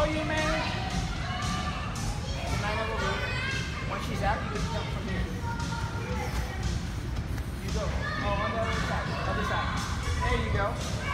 you manage. The 9 level roof. Once she's out, you can jump from here. You go. Oh, on the other side. Other side. There you go.